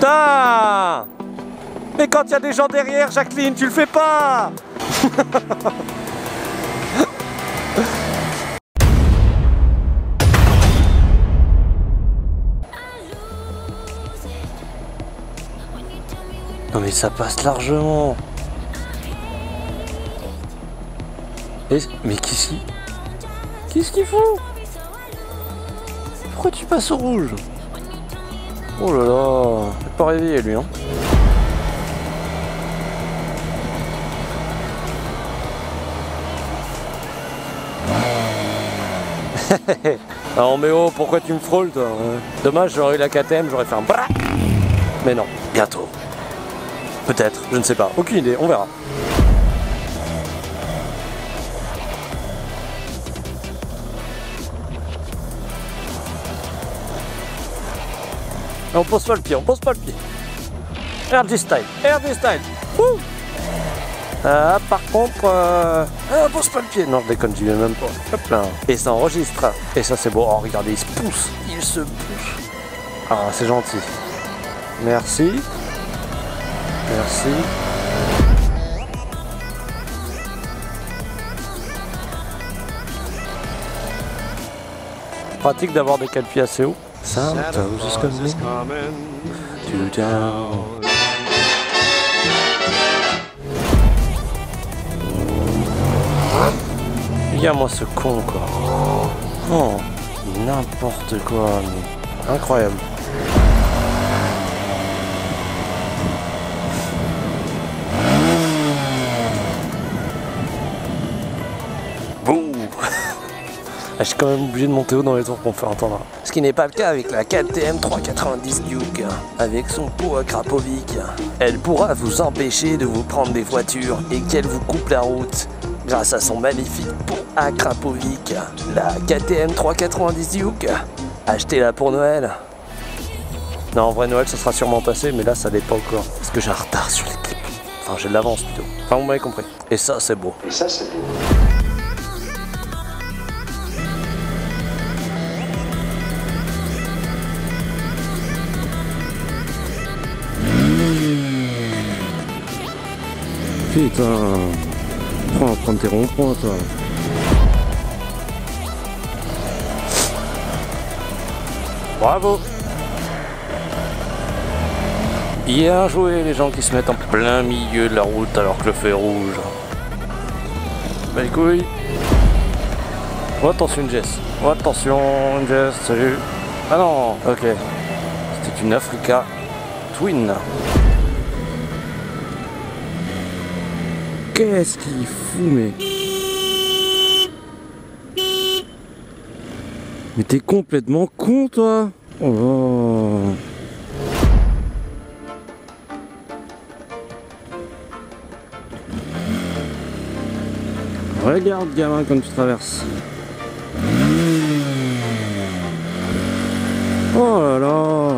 Putain! Mais quand il y a des gens derrière, Jacqueline, tu le fais pas! Non mais ça passe largement. Mais qu'est-ce qu'il faut? Pourquoi tu passes au rouge? Oh là là, il est pas réveillé lui hein. Alors mais oh, pourquoi tu me frôles toi? Dommage, j'aurais eu la KTM, j'aurais fait un bras. Mais non, bientôt. Peut-être, je ne sais pas, aucune idée, on verra. On pose pas le pied, on pose pas le pied. RG style, RG style. Wouh. Par contre, on pose pas le pied. Non, je déconne, j'y vais même pas. Hop là. Et ça enregistre. Et ça c'est beau. Oh, regardez, il se pousse. Il se pousse. Ah, c'est gentil. Merci. Merci. Pratique d'avoir des cale-pieds assez hauts. Santa's is coming to town. Regarde-moi ce con quoi. Oh, n'importe quoi, mais incroyable. Boum. Je suis quand même obligé de monter haut dans les tours pour me faire entendre. Ce qui n'est pas le cas avec la KTM 390 Duke. Avec son pot à Krapovic, elle pourra vous empêcher de vous prendre des voitures et qu'elle vous coupe la route. Grâce à son magnifique pot à Krapovic, la KTM 390 Duke. Achetez-la pour Noël. Non, en vrai Noël ça sera sûrement passé, mais là ça l'est pas encore. Parce que j'ai un retard sur les clips. Enfin j'ai de l'avance plutôt. Enfin vous m'avez compris. Et ça c'est beau. Et ça c'est beau. Putain, prends tes ronds-points toi. Bravo. Bien joué les gens qui se mettent en plein milieu de la route alors que le feu est rouge. Bah les couilles. Oh attention une Jess. Oh attention une Jess, salut. Ah non, ok. C'était une Africa Twin. Qu'est-ce qu'il fout mais... Mais t'es complètement con toi. Oh. Regarde gamin quand tu traverses. Oh là là.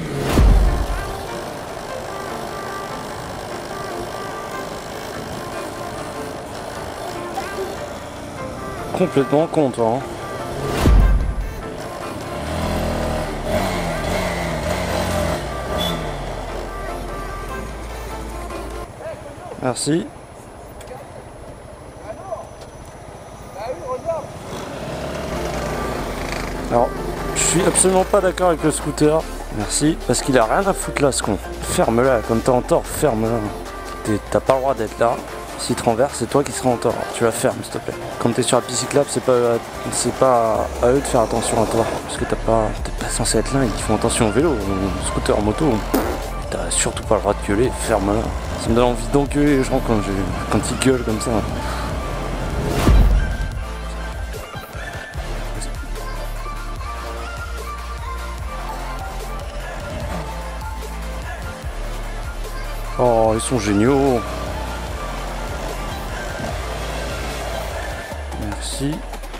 Complètement con toi hein. Merci. Alors, je suis absolument pas d'accord avec le scooter. Merci. Parce qu'il a rien à foutre là ce con. Ferme-la, comme t'es en tort, ferme-la. T'as pas le droit d'être là. S'il te renverse, c'est toi qui seras en tort. Tu la fermes s'il te plaît. Quand t'es sur la piste cyclable, c'est pas à eux de faire attention à toi. Parce que t'es pas censé être là, ils font attention au vélo. Au scooter, en moto. T'as surtout pas le droit de gueuler, ferme-la. Ça me donne envie d'engueuler les gens quand ils gueulent comme ça. Oh, ils sont géniaux. Merci.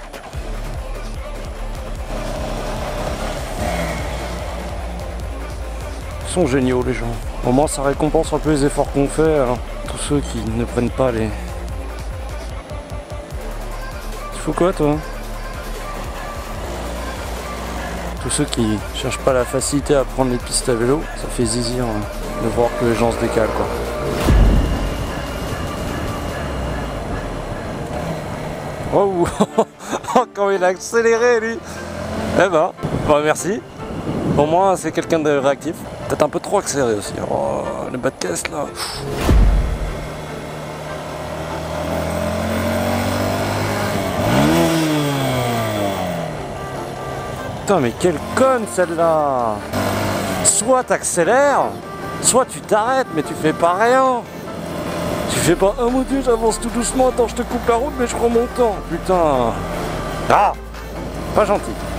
Ils sont géniaux les gens. Au moins ça récompense un peu les efforts qu'on fait, hein. Tous ceux qui ne prennent pas les... Tu fous quoi toi? Tous ceux qui cherchent pas la facilité à prendre les pistes à vélo, ça fait zizir de voir que les gens se décalent quoi. Oh, quand il a accéléré lui. Eh ben, merci. Au moins c'est quelqu'un de réactif. Peut-être un peu trop accéléré aussi. Oh, le bas de caisse là. Putain mais quelle conne celle-là. Soit t'accélères, soit tu t'arrêtes mais tu fais pas rien. Tu fais pas, oh mon dieu j'avance tout doucement, attends je te coupe la route mais je prends mon temps. Putain. Ah, pas gentil.